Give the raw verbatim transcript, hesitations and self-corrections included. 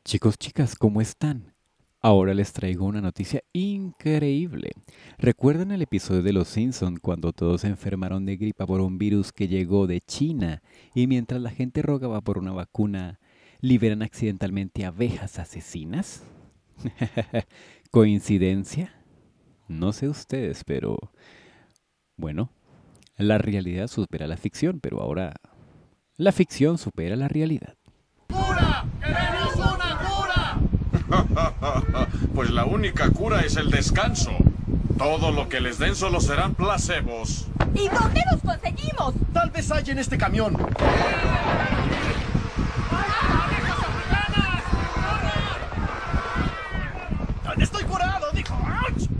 Chicos, chicas, ¿cómo están? Ahora les traigo una noticia increíble. ¿Recuerdan el episodio de Los Simpson cuando todos se enfermaron de gripa por un virus que llegó de China y mientras la gente rogaba por una vacuna, liberan accidentalmente abejas asesinas? ¿Coincidencia? No sé ustedes, pero bueno, la realidad supera la ficción, pero ahora la ficción supera la realidad. ¡Cura! ¡Queremos una cura! Pues la única cura es el descanso. Todo lo que les den solo serán placebos. ¿Y dónde los conseguimos? Tal vez hay en este camión. ¡Estoy curado! ¡Dijo! ¡Auch!